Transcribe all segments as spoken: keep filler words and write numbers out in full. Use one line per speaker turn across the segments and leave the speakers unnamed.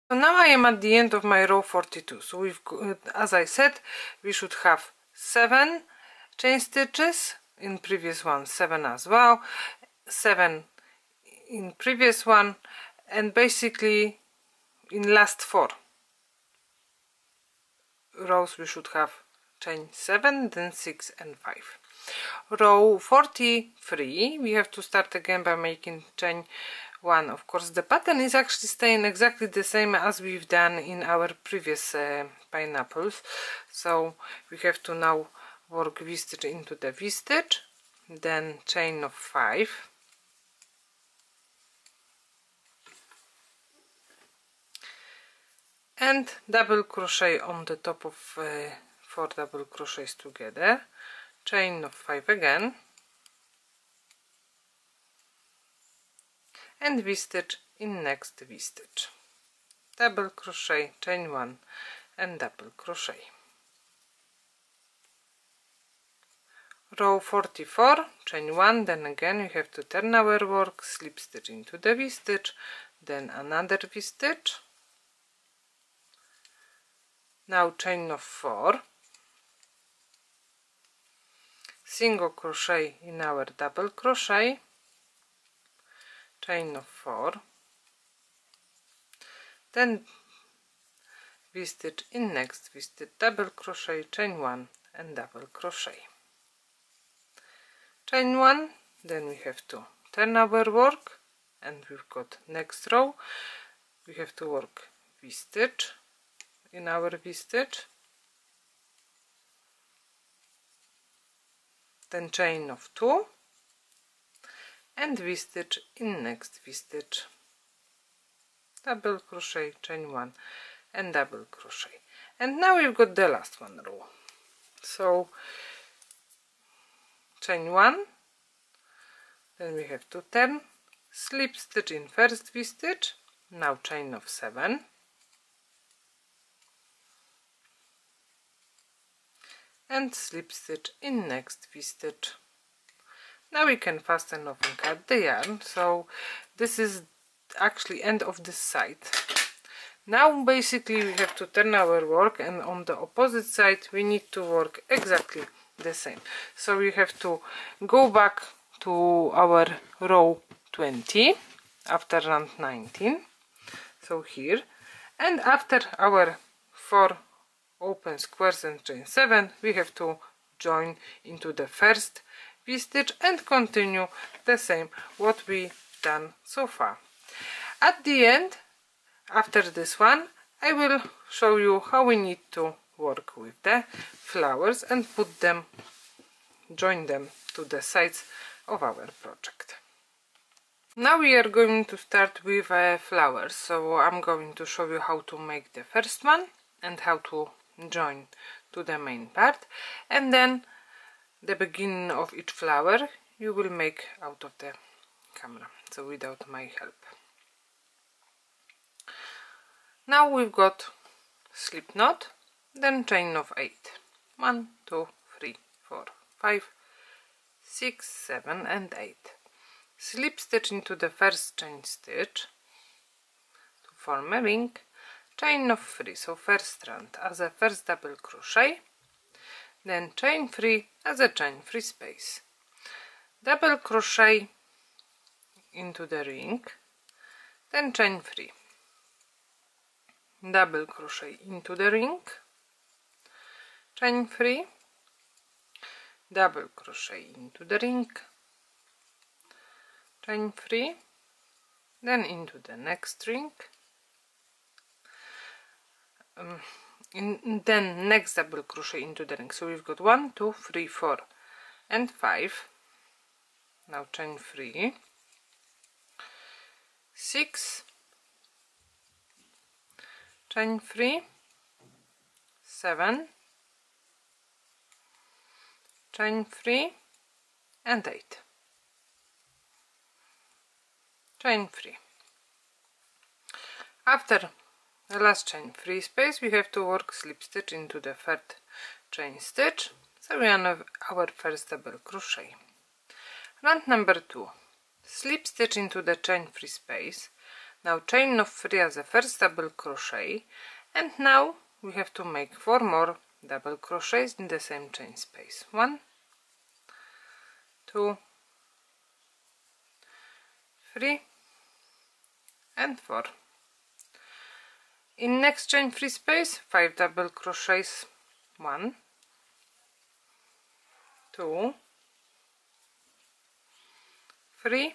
So now I am at the end of my row forty-two. So we've, as I said, we should have seven chain stitches, in previous one seven as well, seven in previous one, and basically in last four rows we should have chain seven, then six and five. Row forty-three, we have to start again by making chain one. Of course, the pattern is actually staying exactly the same as we've done in our previous uh, pineapples. So we have to now work V-stitch into the V-stitch, then chain of five, and double crochet on the top of uh, four double crochets together, chain of five again, and V-stitch in next V-stitch, double crochet, chain one and double crochet. Row forty-four, chain one, then again we have to turn our work, slip stitch into the V-stitch, then another V-stitch, now chain of four, single crochet in our double crochet, chain of four, then V-stitch in next V-stitch, double crochet, chain one and double crochet, chain one, then we have to turn our work, and we've got next row we have to work V-stitch in our V-stitch, then chain of two and V-stitch in next V-stitch, double crochet, chain one and double crochet. And now we've got the last one row. So chain one, then we have to turn, slip stitch in first V-stitch, now chain of seven, and slip stitch in next V-stitch. Now we can fasten off and cut the yarn. So this is actually end of this side. Now basically we have to turn our work, and on the opposite side we need to work exactly the same. So we have to go back to our row twenty after round nineteen, so here, and after our four open squares and chain seven we have to join into the first V-stitch and continue the same what we done so far. At the end, after this one, I will show you how we need to work with the flowers and put them, join them to the sides of our project. Now we are going to start with uh, flowers, so I'm going to show you how to make the first one and how to join to the main part, and then the beginning of each flower you will make out of the camera, so without my help. Now we've got slip knot, then chain of eight, one, two, three, four, five, six, seven and eight. Slip stitch into the first chain stitch to form a ring, chain of three, so first round as a first double crochet, then chain three as a chain three space, double crochet into the ring, then chain three, double crochet into the ring, chain three, double crochet into the ring, chain three, then into the next ring, um, in, then next double crochet into the ring. So we've got one, two, three, four and five. Now chain three, six, chain three, seven, chain three and eight, chain three. After the last chain three space we have to work slip stitch into the third chain stitch, so we have our first double crochet. Round number two, slip stitch into the chain three space, Now chain of three as a first double crochet, and now we have to make four more double crochets in the same chain space. One, two, three, and four. In next chain free space, five double crochets. One, two, three,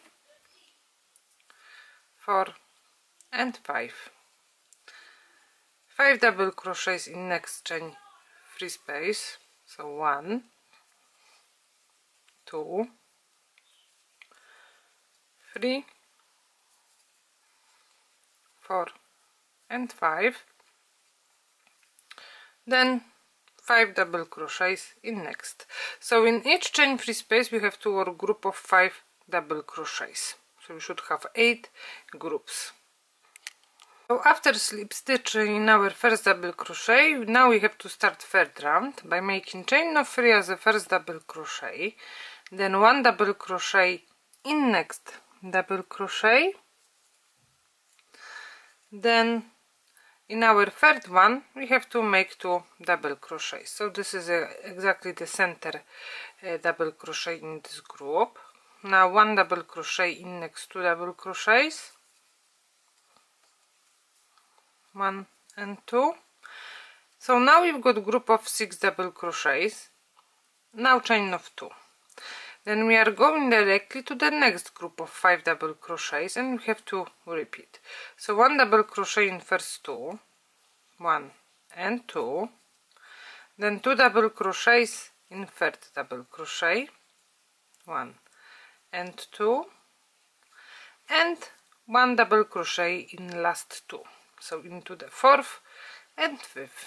four, and five. Five double crochets in next chain free space. So one, two, three, four, and five. Then five double crochets in next. So in each chain free space we have to work group of five double crochets. So we should have eight groups. So after slip stitch in our first double crochet, now we have to start third round by making chain of three as the first double crochet, then one double crochet in next double crochet, then in our third one we have to make two double crochets. So this is uh, exactly the center uh, double crochet in this group. Now one double crochet in next two double crochets, one and two. So now we've got a group of six double crochets. Now chain of two. Then we are going directly to the next group of five double crochets, and we have to repeat. So one double crochet in first two, one and two, then two double crochets in third double crochet, one and two, and one double crochet in last two. So into the fourth and fifth.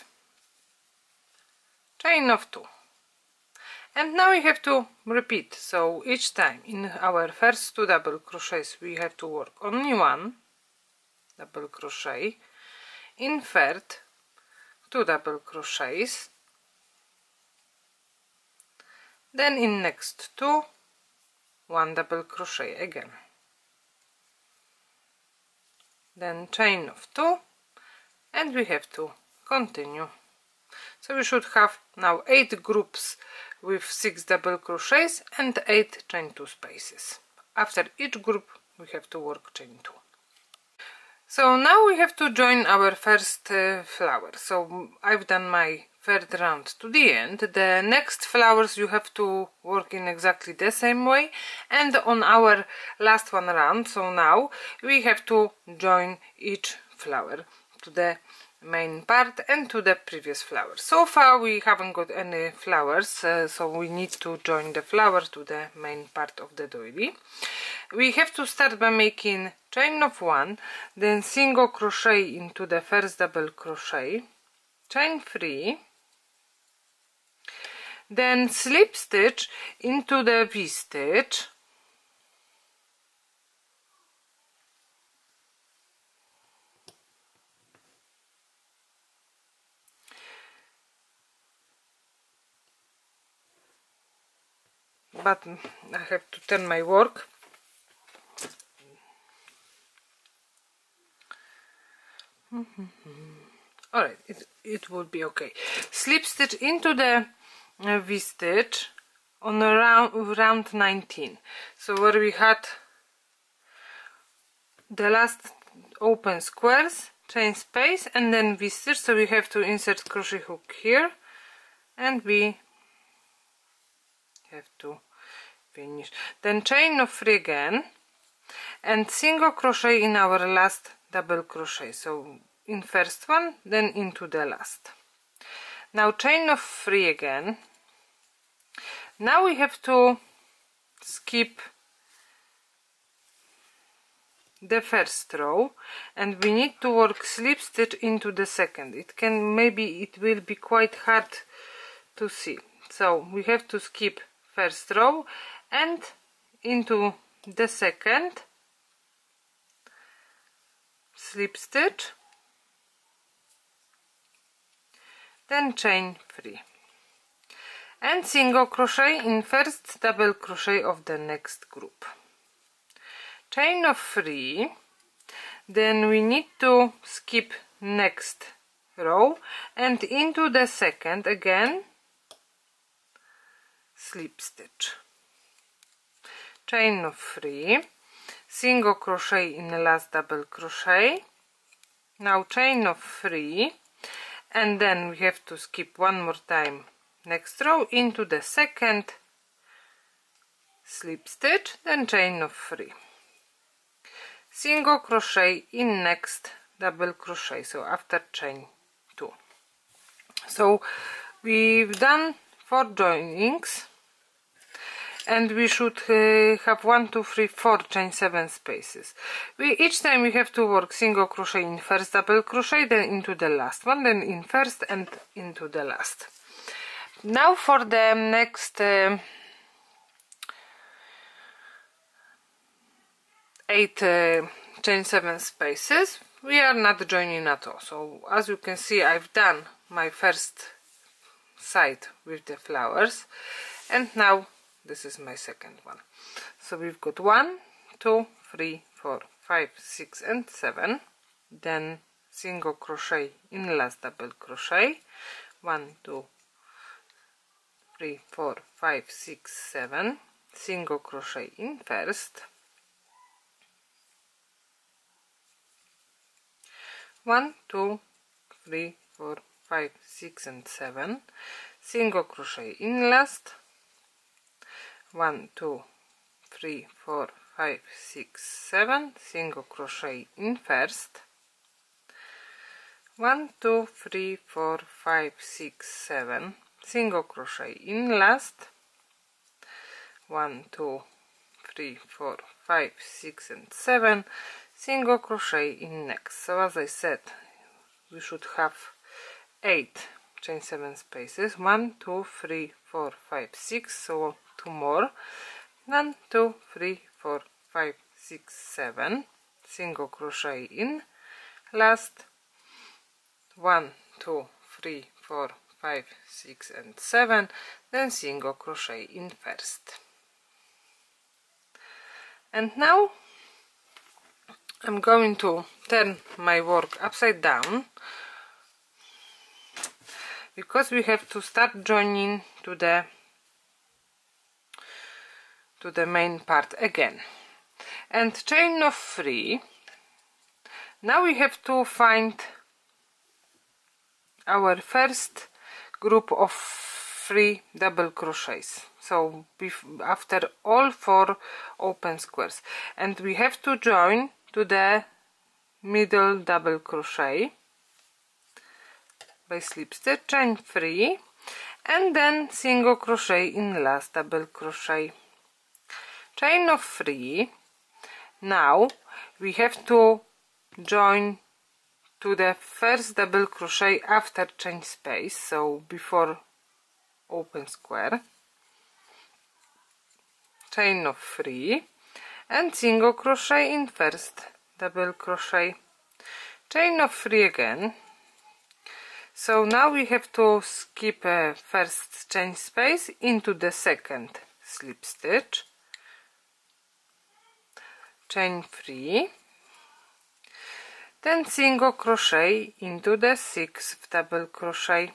Chain of two. And now we have to repeat. So each time in our first two double crochets we have to work only one double crochet. In third, two double crochets. Then in next two, one double crochet again. Then chain of two, and we have to continue. So we should have now eight groups with six double crochets and eight chain two spaces. After each group we have to work chain two. So now we have to join our first uh, flower. So I've done my third round to the end. The next flowers you have to work in exactly the same way, and on our last one round, so now we have to join each flower to the main part and to the previous flower. So far we haven't got any flowers, uh, so we need to join the flower to the main part of the doily. We have to start by making chain of one, then single crochet into the first double crochet, chain three, then slip stitch into the V-stitch, but I have to turn my work. Alright, it, it will be okay. Slip stitch into the uh, V-stitch on around round nineteen. So where we had the last open squares, chain space, and then V-stitch. So we have to insert crochet hook here, and we have to finish. Then chain of three again, and single crochet in our last double crochet. So in first one, then into the last. Now chain of three again. Now we have to skip the first row, and we need to work slip stitch into the second. It can, maybe it will be quite hard to see. So we have to skip first row and into the second, slip stitch, then chain three, and single crochet in first double crochet of the next group, chain of three, then we need to skip next row and into the second again slip stitch, chain of three, single crochet in the last double crochet, now chain of three, and then we have to skip one more time next row into the second slip stitch, then chain of three, single crochet in next double crochet, so after chain two. So we've done four joinings and we should uh, have one, two, three, four chain seven spaces. We each time we have to work single crochet in first double crochet, then into the last one, then in first and into the last. Now for the next uh, eight uh, chain seven spaces, we are not joining at all. So as you can see, I've done my first side with the flowers, and now this is my second one. So we've got one, two, three, four, five, six and seven, then single crochet in last double crochet, one, two, three, four, five, six, seven, single crochet in first, one, two, three, four, five, six and seven, single crochet in last, one, two, three, four, five, six, seven, single crochet in first, one, two, three, four, five, six, seven, single crochet in last, one, two, three, four, five, six and seven, single crochet in next. So as I said, we should have eight chain seven spaces, one, two, three, four, five, six, so two more, one, two, three, four, five, six, seven, single crochet in last, one, two, three, four, five, six and seven, then single crochet in first. And now I'm going to turn my work upside down, because we have to start joining to the to the main part again. And chain of three, now we have to find our first group of three double crochets, so after all four open squares, and we have to join to the middle double crochet by slip stitch, chain three, and then single crochet in last double crochet, chain of three. Now we have to join to the first double crochet after chain space, so before open square, chain of three, and single crochet in first double crochet, chain of three again. So now we have to skip a first chain space into the second slip stitch, chain three, then single crochet into the sixth double crochet,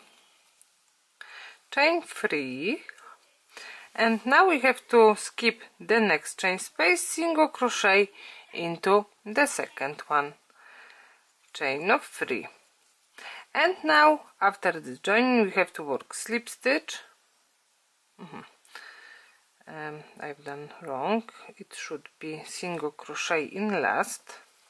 chain three, and now we have to skip the next chain space, single crochet into the second one, chain of three. And now after the joining we have to work slip stitch. Mm-hmm. um, I've done wrong, it should be single crochet in last.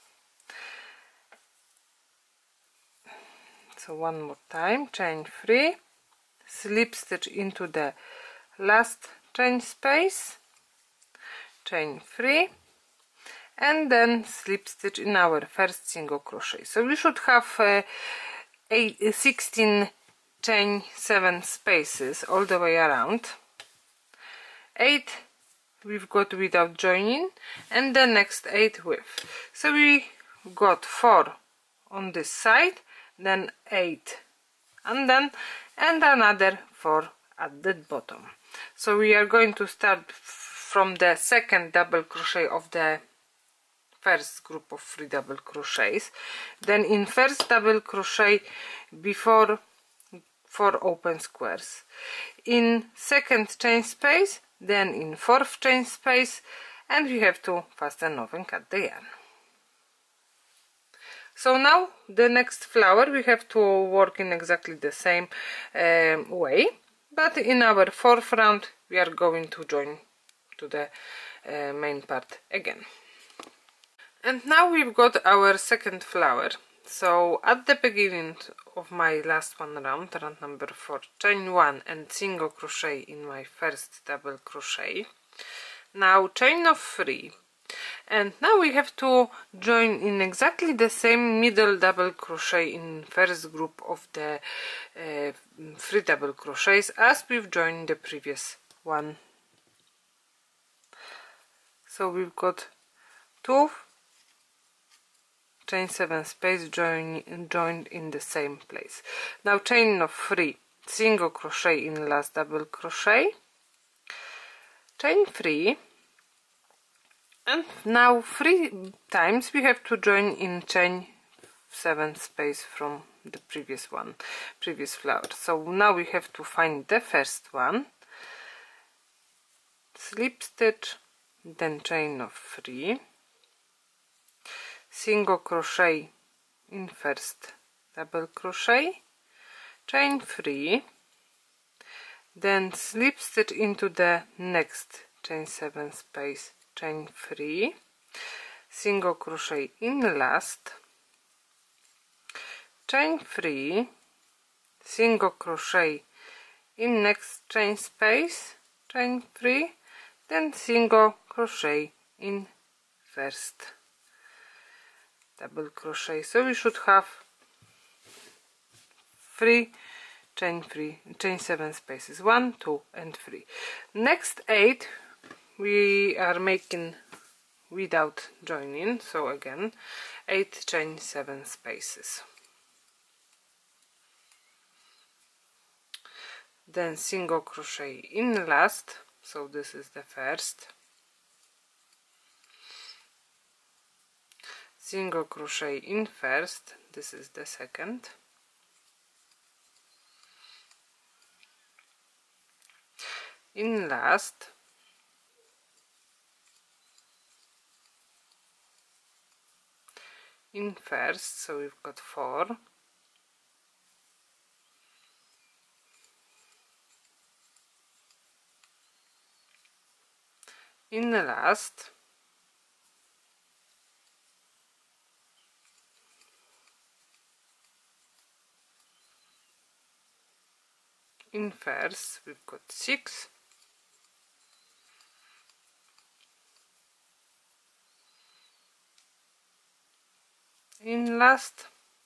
So one more time, chain three, slip stitch into the last chain space, chain three, and then slip stitch in our first single crochet. So we should have uh, eight, sixteen chain seven spaces all the way around, eight we've got without joining, and the next eight with. So we got four on this side, then eight, and then and another four at the bottom. So we are going to start from the second double crochet of the first group of three double crochets, then in first double crochet before four open squares, in second chain space, then in fourth chain space, and we have to fasten off and cut the yarn. So now the next flower we have to work in exactly the same um, way, but in our fourth round we are going to join to the uh, main part again. And now we've got our second flower. So at the beginning of my last one round, round number four, chain one and single crochet in my first double crochet. Now chain of three, and now we have to join in exactly the same middle double crochet in first group of the uh, three double crochets as we've joined the previous one. So we've got two chain seven space join, joined in the same place. Now chain of three, single crochet in last double crochet, chain three, and now three times we have to join in chain seven space from the previous one, previous flower. So now we have to find the first one, slip stitch, then chain of three, single crochet in first double crochet, chain three, then slip stitch into the next chain seven space, chain three, single crochet in last, chain three, single crochet in next chain space, chain three, then single crochet in first double crochet. So we should have three chain three, chain seven spaces, one, two, and three. Next eight we are making without joining, so again eight chain seven spaces. Then single crochet in last, so this is the first, single crochet in first, this is the second, in last, in first, so we've got four, in the last, in first we've got six, in last,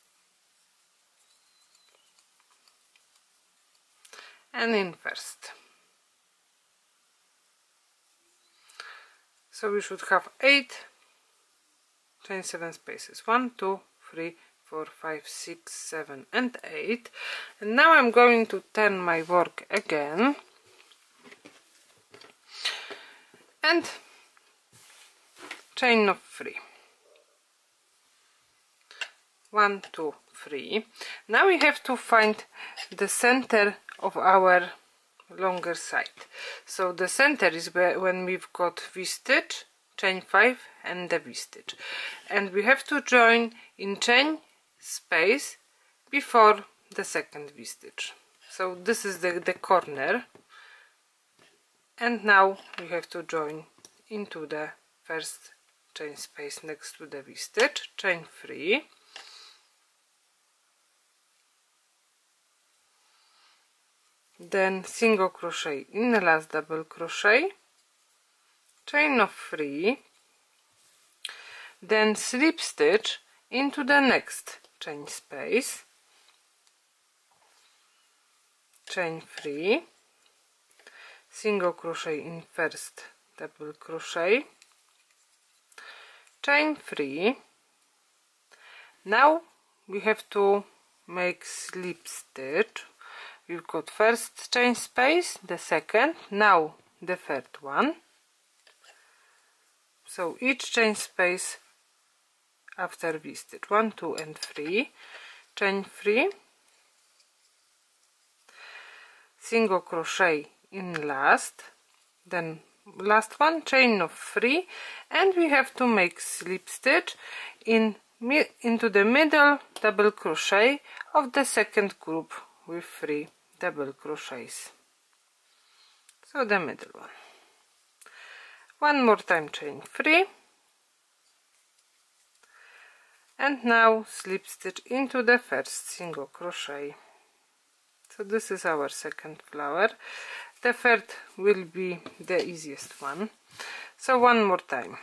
and in first. So we should have eight chain seven spaces, one, two, three, four, five, six, seven, and eight. And now I'm going to turn my work again and chain of three, one, two, three. Now we have to find the center of our longer side. So the center is where, when we've got V-stitch, chain five, and the V-stitch, and we have to join in chain space before the second V-stitch. So this is the, the corner, and now we have to join into the first chain space next to the V-stitch, chain three, then single crochet in the last double crochet, chain of three, then slip stitch into the next chain space, chain three, single crochet in first double crochet, chain three. Now we have to make slip stitch. We've got first chain space, the second, now the third one. So each chain space after V-stitch. One, two and three, chain three, single crochet in last, then last one, chain of three, and we have to make slip stitch in into the middle double crochet of the second group with three double crochets. So the middle one. One more time, chain three, and now slip stitch into the first single crochet. So this is our second flower. The third will be the easiest one. So one more time,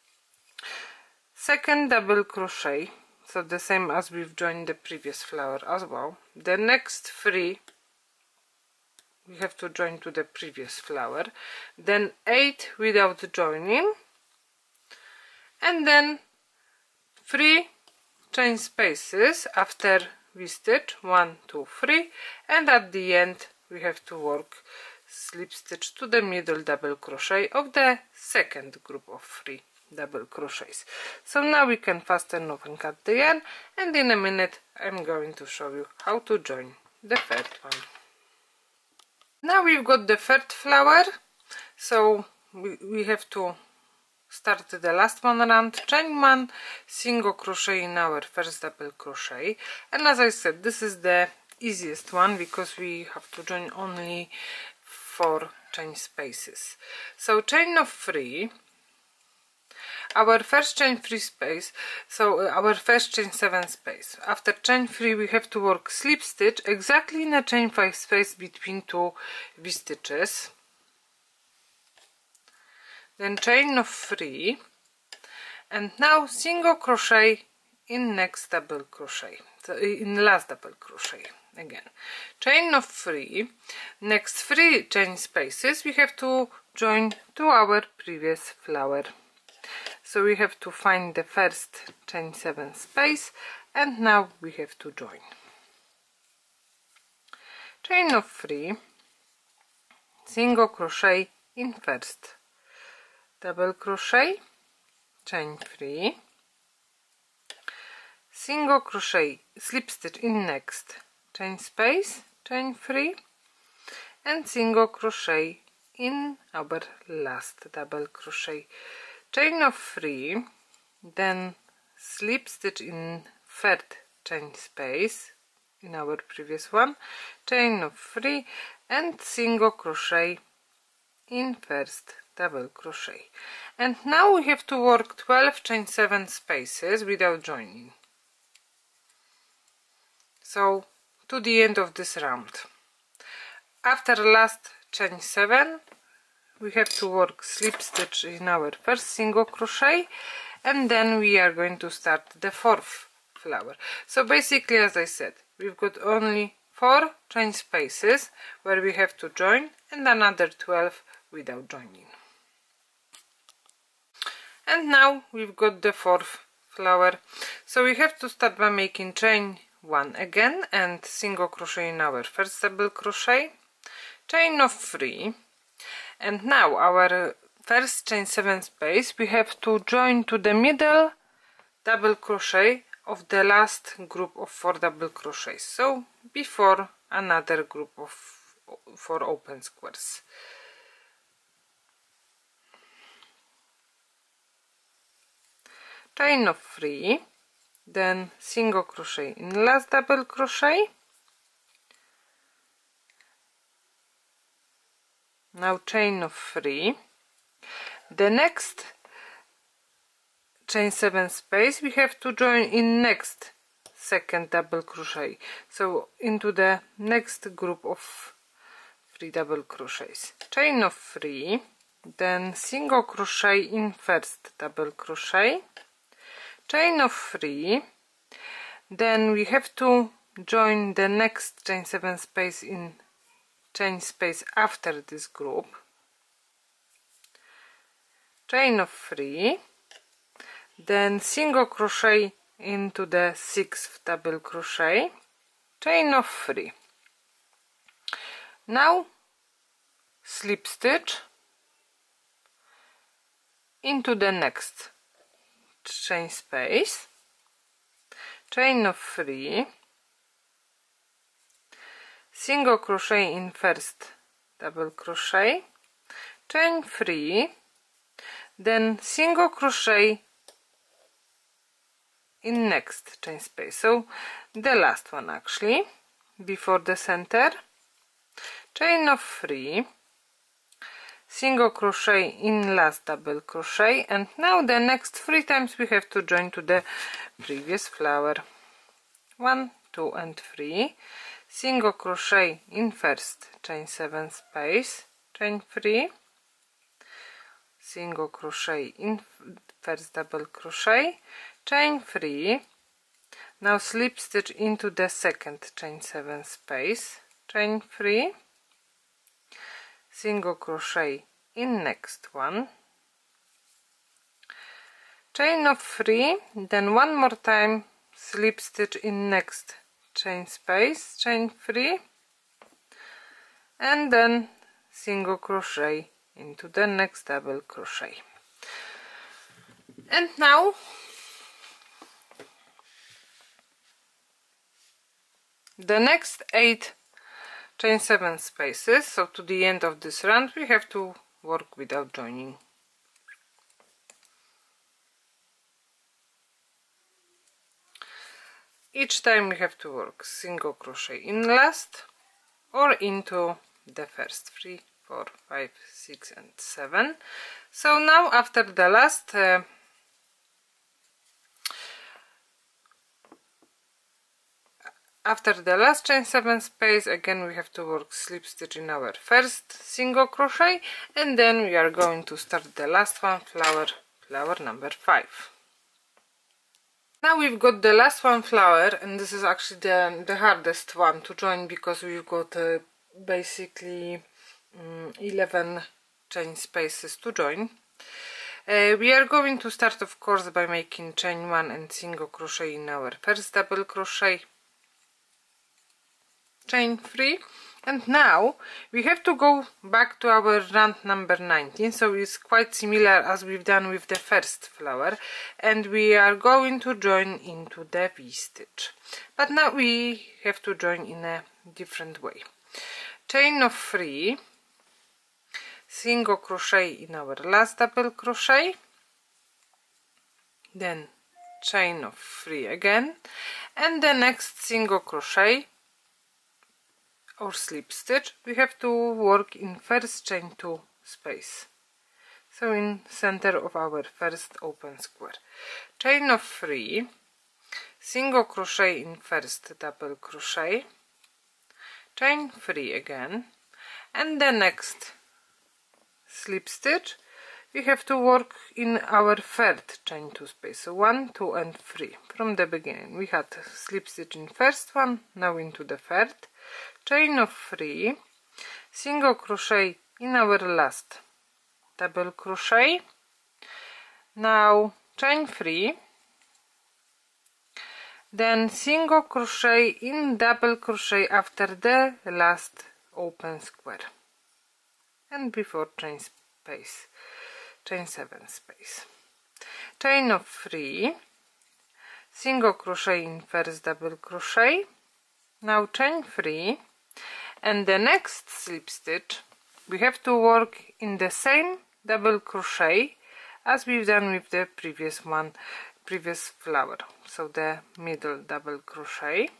second double crochet, so the same as we've joined the previous flower as well. The next three we have to join to the previous flower, then eight without joining, and then three chain spaces after V-stitch, one, two, three, and at the end we have to work slip stitch to the middle double crochet of the second group of three double crochets. So now we can fasten off and cut the yarn, and in a minute I'm going to show you how to join the third one. Now we've got the third flower, so we, we have to start the last one round, chain one, single crochet in our first double crochet, and as I said, this is the easiest one because we have to join only four chain spaces. So chain of three, our first chain three space, so our first chain seven space. After chain three we have to work slip stitch exactly in a chain five space between two V stitches, then chain of three, and now single crochet in next double crochet, so in last double crochet. Again, chain of three, next three chain spaces we have to join to our previous flower. So we have to find the first chain seven space, and now we have to join. Chain of three, single crochet in first double crochet, chain three, single crochet, slip stitch in next chain space, chain three, and single crochet in our last double crochet, chain of three, then slip stitch in third chain space in our previous one, chain of three, and single crochet in first double crochet. And now we have to work twelve chain seven spaces without joining, so to the end of this round. After last chain seven we have to work slip stitch in our first single crochet, and then we are going to start the fourth flower. So basically, as I said, we've got only four chain spaces where we have to join, and another twelve without joining. And now we've got the fourth flower, so we have to start by making chain one again and single crochet in our first double crochet, chain of three, and now our first chain seven space we have to join to the middle double crochet of the last group of four double crochets, so before another group of four open squares. Chain of three, then single crochet in last double crochet, now chain of three, the next chain seven space we have to join in next second double crochet, so into the next group of three double crochets, chain of three, then single crochet in first double crochet, chain of three, then we have to join the next chain seven space in chain space after this group, chain of three, then single crochet into the sixth double crochet, chain of three. Now slip stitch into the next chain space, chain of three, single crochet in first double crochet, chain three, then single crochet in next chain space, so the last one actually before the center, chain of three, single crochet in last double crochet, and now the next three times we have to join to the previous flower. One, two and three, single crochet in first chain seven space, chain three, single crochet in first double crochet, chain three, now slip stitch into the second chain seven space, chain three, single crochet in next one, chain of three, then one more time slip stitch in next chain space, chain three, and then single crochet into the next double crochet. And now the next eight chain seven spaces, so to the end of this round, we have to work without joining. Each time we have to work single crochet in last or into the first three, four, five, six and seven. So now after the last uh, after the last chain seven space, again we have to work slip stitch in our first single crochet, and then we are going to start the last one, flower flower number five. Now we've got the last one flower, and this is actually the, the hardest one to join because we've got uh, basically um, eleven chain spaces to join. Uh, we are going to start of course by making chain one and single crochet in our first double crochet, chain three, and now we have to go back to our round number nineteen, so it's quite similar as we've done with the first flower, and we are going to join into the V-stitch, but now we have to join in a different way. Chain of three, single crochet in our last double crochet, then chain of three again, and the next single crochet or slip stitch we have to work in first chain two space, so in center of our first open square, chain of three, single crochet in first double crochet, chain three again, and the next slip stitch we have to work in our third chain two space, so one, two and three. From the beginning we had slip stitch in first one, now into the third, chain of three, single crochet in our last double crochet, now chain three, then single crochet in double crochet after the last open square and before chain space, chain seven space, chain of three, single crochet in first double crochet, now chain three, and the next slip stitch we have to work in the same double crochet as we've done with the previous one, previous flower, so the middle double crochet,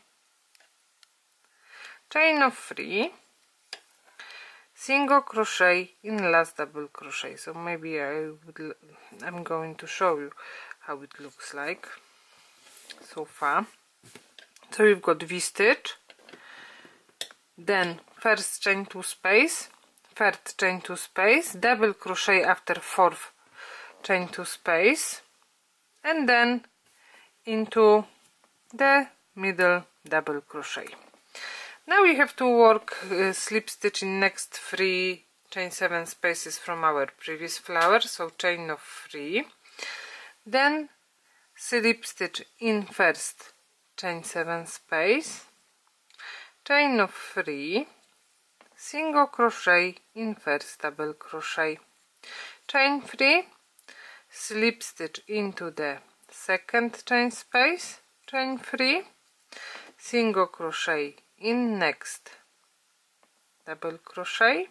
chain of three, single crochet in last double crochet. So maybe I would, I'm going to show you how it looks like so far. So we've got V-stitch, then first chain two space, third chain two space, double crochet after fourth chain two space, and then into the middle double crochet. Now we have to work uh, slip stitch in next three chain seven spaces from our previous flower, so chain of three, then slip stitch in first chain seven space, chain of three, single crochet in first double crochet, chain three, slip stitch into the second chain space, chain three, single crochet in next double crochet,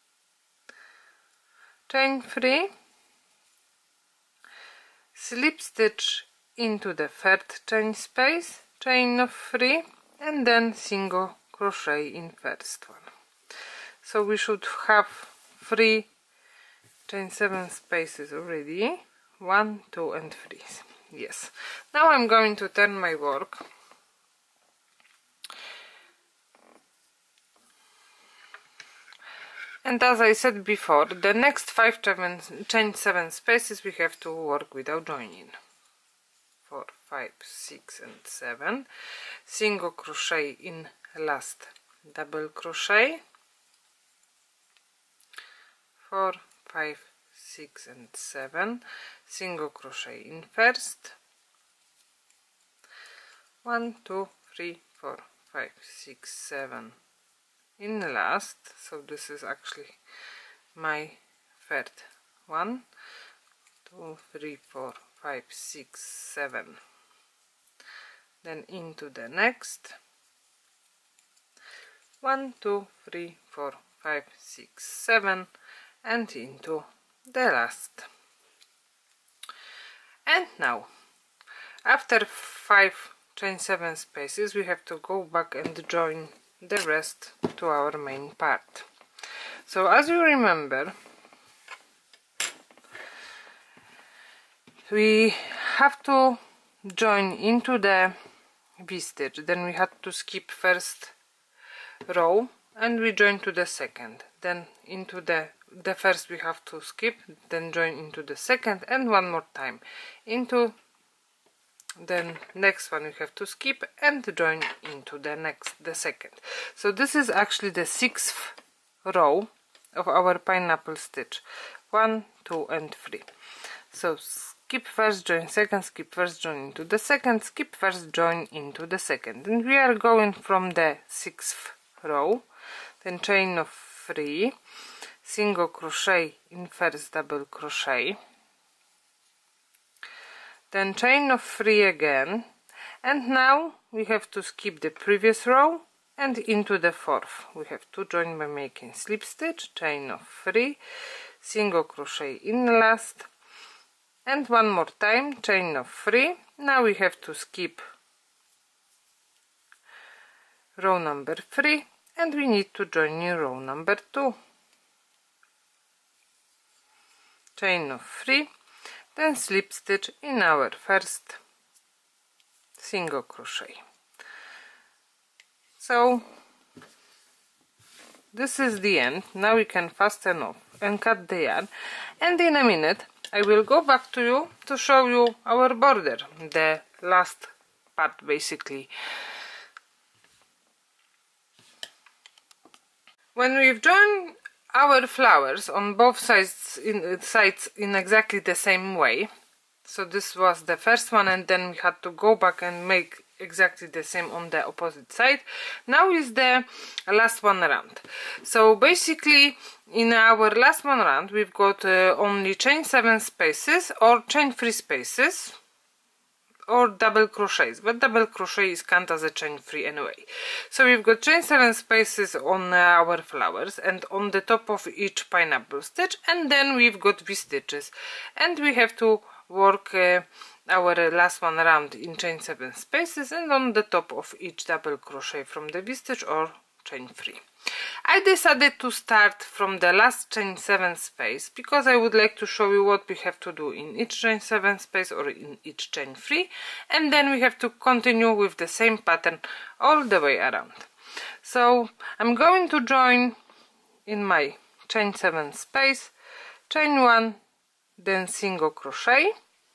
chain three, slip stitch into the third chain space, chain of three, and then single crochet in first one. So we should have three chain seven spaces already, one, two and three. Yes, now I'm going to turn my work and as I said before, the next five chain seven spaces we have to work without joining. Four, five, six and seven, single crochet in last double crochet, four, five, six and seven, single crochet in first, one, two, three, four, five, six, seven in last. So this is actually my third one, two, three, four, five, six, seven, then into the next, one, two, three, four, five, six, seven, and into the last. And now after five chain seven spaces we have to go back and join the rest to our main part. So as you remember, we have to join into the V-stitch, then we had to skip first row and we join to the second, then into the the first we have to skip, then join into the second, and one more time into the next one we have to skip and join into the next the second. So this is actually the sixth row of our pineapple stitch, one, two and three. So skip first, join second, skip first, join into the second, skip first, join into the second, and we are going from the sixth row, then chain of three, single crochet in first double crochet, then chain of three again, and now we have to skip the previous row and into the fourth. We have to join by making slip stitch, chain of three, single crochet in last, and one more time chain of three. Now we have to skip row number three and we need to join in row number two, chain of three, then slip stitch in our first single crochet. So this is the end. Now we can fasten off and cut the yarn, and in a minute I will go back to you to show you our border, the last part basically. When we've joined our flowers on both sides in, sides in exactly the same way, so this was the first one and then we had to go back and make exactly the same on the opposite side. Now is the last one round. So basically in our last one round we've got uh, only chain seven spaces or chain three spaces or double crochets, but double crochet is counted as a chain three anyway. So we've got chain seven spaces on uh, our flowers and on the top of each pineapple stitch, and then we've got V stitches, and we have to work uh, our last one round in chain seven spaces and on the top of each double crochet from the V stitch or chain three. I decided to start from the last chain seven space because I would like to show you what we have to do in each chain seven space or in each chain three, and then we have to continue with the same pattern all the way around. So I'm going to join in my chain seven space, chain one, then single crochet,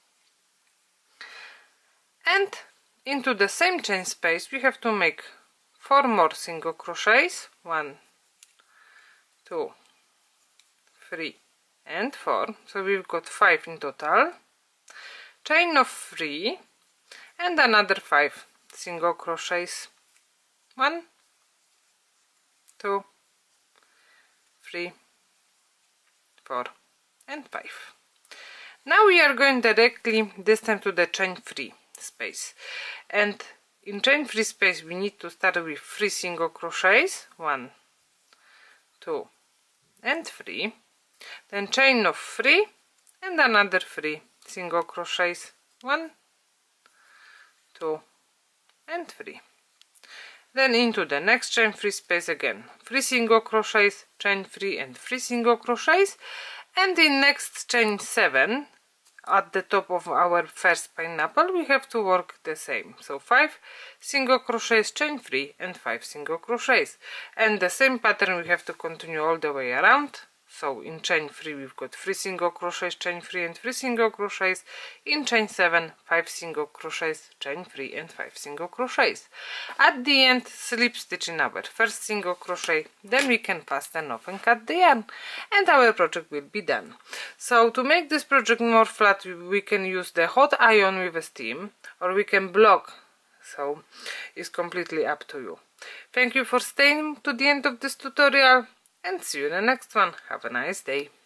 and into the same chain space we have to make four more single crochets, one, two, three and four, so we've got five in total, chain of three and another five single crochets, one, two, three, four and five. Now we are going directly this time to the chain three space. And in chain three space we need to start with three single crochets, one, two and three, then chain of three and another three single crochets, one, two and three. Then into the next chain three space again, three single crochets, chain three and three single crochets, and in next chain seven at the top of our first pineapple we have to work the same. So five single crochets, chain three and five single crochets, and the same pattern we have to continue all the way around. So in chain three we've got three single crochets, chain three and three single crochets. In chain seven, five single crochets, chain three and five single crochets. At the end, slip stitch in our first single crochet, then we can fasten off and cut the yarn, and our project will be done. So to make this project more flat, we can use the hot iron with a steam, or we can block. So it's completely up to you. Thank you for staying to the end of this tutorial, and see you in the next one. Have a nice day.